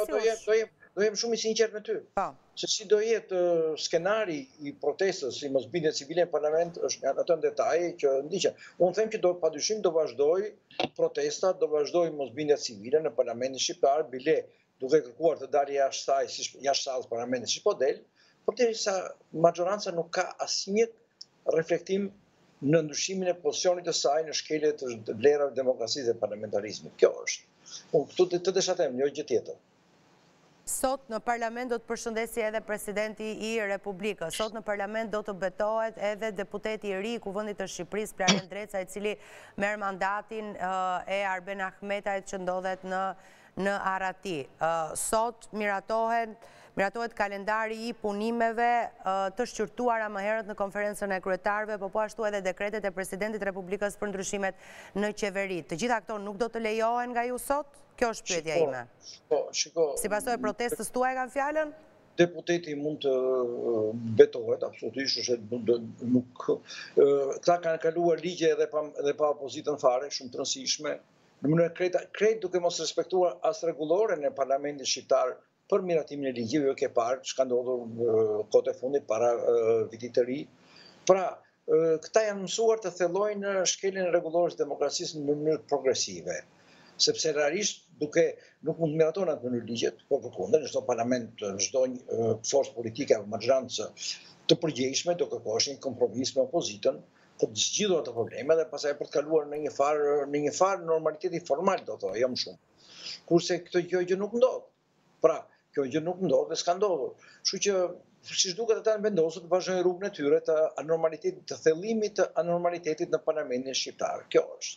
do jem shumë i sinqert me ty. Se si do jetë skenari i protestës, si mosbindje civile në parlament, është atë në detaj që ndiqe. Unë them që padyshim do vazhdoj protesta, do vazhdoj mosbindja civile në parlamentin shqiptar, bile duke kërkuar të dalë jashtë sallës parlamentit si po del, përderisa majoranca nuk ka asnjë reflektim në ndryshimin e pozicionit të saj në shkelje të vlerave demokracisë dhe parlamentarizmit. Kjo është. Unë këtu të desha them, jo gjë tjetër. Sot në parlament do të përshëndesi edhe presidenti i Republikës. Sot në parlament do të betohet edhe deputeti i ri i Kuvendit të Shqipërisë, Plamen Dreca, i cili merr mandatin e Arben Ahmetajt që ndodhet në Arati. Sot miratohet kalendari i punimeve të shqyrtuara më herët në konferencën e kryetarëve, po ashtu edhe dekretet e presidentit Republikës për ndryshimet në qeveri. Të gjitha këto nuk do të lejohen nga ju sot? Kjo është pyetja ime. Si pasojë e protestës tuaj kanë fjalën? Deputeti mund të betohet, absolutisht, nuk... Këta kanë kaluar ligje edhe pa opozitën fare, shumë të rëndësishme, në mënyrë krejt duke mos respektuar as rregulloren e parlamentit shqiptar për miratimin e ligjeve, ke parë çka ndodhur kohët e fundit para vitit të ri. Pra, këta janë mësuar të thellojnë shkeljen e rregullorës demokracisë në mënyrë progresive. Sepse realisht nuk mund të miratohen atë mënyrë ligjet, por përkundër, në çdo parlament, në çdo forcë politike apo majorancë të përgjegjshme do kërkoshin kompromis me opozitën për të zgjidhur ato probleme dhe pastaj për të kaluar në një farë normaliteti formal, do thoya, jo më shumë. Kurse kjo gjë nuk ndodh. Pra, kjo gjë nuk ndodh dhe s'ka ndodhur. Kështu që siç duket ata vendosur të vazhdojnë rrugën e tyre të anormalitetit, të thellimit të anormalitetit në parlamentin shqiptar. Kjo është.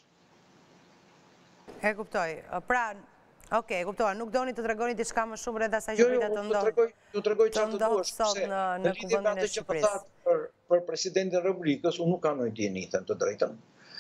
E kuptoj. Pra, e kuptoj, nuk doni të tregoni diçka më shumë rreth asaj që pritet të ndodhë. Jo, tregoj çfarë të duash, sot në Kuvendin e Shqipërisë. Për presidentin e Republikës, unë nuk kam ndonjë dieni, them të drejtën.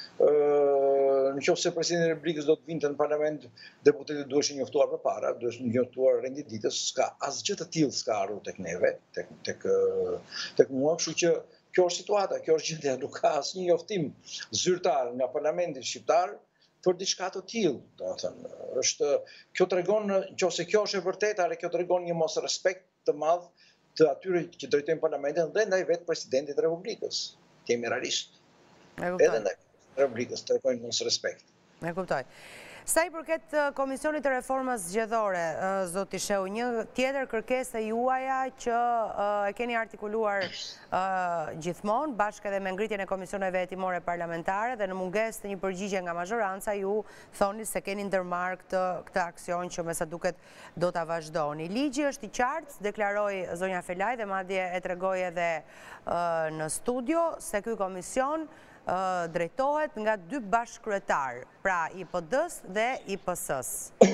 Nëse presidenti i Republikës do të vinte në parlament, deputetët duheshin njoftuar përpara, duheshin njoftuar rendit ditës, s'ka asgjë të tillë s'ka ardhur tek neve, tek mua, kështu që kjo është situata, kjo është gjendja, nuk ka asnjë njoftim zyrtar nga parlamenti shqiptar për diçka të tillë, do të thënë. Kjo tregon, nëse kjo është e vërtetë, kjo tregon një mos respekt të madh të atyre që drejtojnë parlamentin dhe ndaj vetë presidentit të Republikës. Kemi realisht. Edhe ndaj Republikës tregojnë mos respekt. E kuptoj. Sa i përket Komisionit të Reformës Zgjedhore, zoti Sheu, një tjetër kërkesë e juaja që e keni artikuluar gjithmonë, bashkë edhe me ngritjen e komisioneve hetimore parlamentare dhe në mungesë të një përgjigje nga mazhoranca, ju thoni se keni ndërmarrë këtë aksion që me sa duket do ta vazhdoni. Ligji është i qartë, deklaroi zonja Felaj dhe madje e tregoi edhe në studio se ky komision drejtohet nga dy bashkëkryetar, pra IPD-s dhe IPS-s.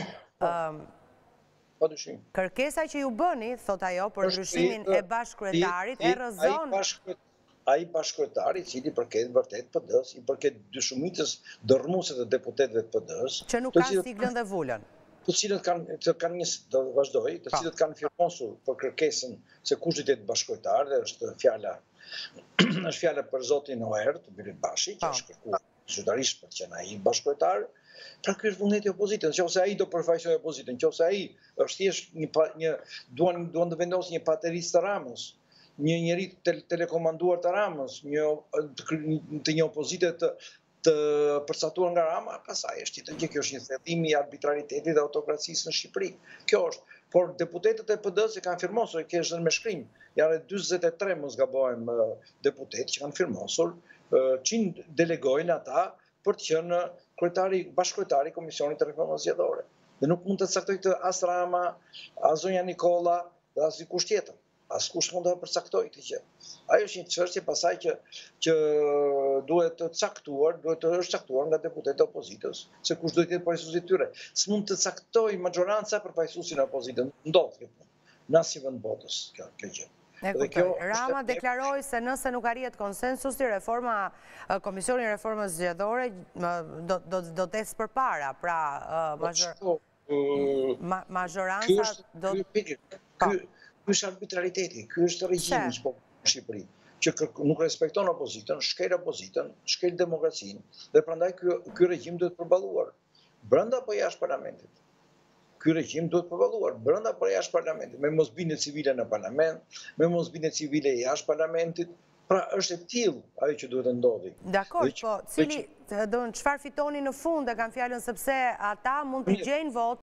Kërkesa që ju bëni, thot ajo, për ndryshimin e bashkëkryetarit e rrëzon. Ai bashkëkryetari i cili përket vërtet PD-s, i përket dyshumitës dërmuese të deputetëve të PD-s, që nuk kanë siglën dhe vulën. Të cilët kanë një, do të vazhdoj, të cilët kanë firmosur për kërkesën se kush do të jetë bashkëkryetar, dhe është fjala për zotin Oert, Byrit Bashi, që është kërkuar zyrtarisht për të qenë ai bashkëkryetar. Pra ky është vullneti i opozitës, nëse ai do përfaqësojë opozitën, nëse ai është thjesht duan të vendosë një paterist të Ramës, një njeri telekomanduar të Ramës, të një opozite të përcaktuar nga Rama, pastaj është tjetër gjë, kjo është një thellim i arbitraritetit dhe autokracisë në Shqipëri. Kjo është. Por deputetët e PD-s e kanë firmosur, kjo është në me shkrim. Janë 43 mos gabohem deputetë që kanë firmosur, 100 delegojnë ata për të qenë bashkëkryetari i Komisionit të Reformës Zgjedhore. Dhe nuk mund të caktoj këtë as Rama, as zonja Nikolla, dhe as dikush tjetër. Askush mund të përcaktoj këtë gjë. Ajo është një çështje pasaj që duhet të caktuar, është caktuar nga deputetët e opozitës, se kush duhet të jetë përfaqësuesi i tyre. S'mund të caktoj majoranca përfaqësuesin e opozitës. Ndodh kjo punë. Në asnjë vend botës kjo gjë. Rama deklaroi se nëse nuk arrihet konsensusi, Komisioni i Reformës Zgjedhore do të ecë përpara, pra mazhoranca do Ky është arbitrariteti, ky është regjimi që po në Shqipëri, që nuk respekton opozitën, shkel opozitën, shkel demokracinë, dhe prandaj ky regjim duhet përballuar, brenda apo jashtë parlamentit. ky regjim duhet përballuar brenda për jashtë parlamentit, me mosbindje civile në parlament, me mosbindje civile jashtë parlamentit. Pra është e tillë ajo që duhet të ndodhi. Dakor, po çfarë fitoni në fund e kam fjalën sepse ata mund të gjejnë vot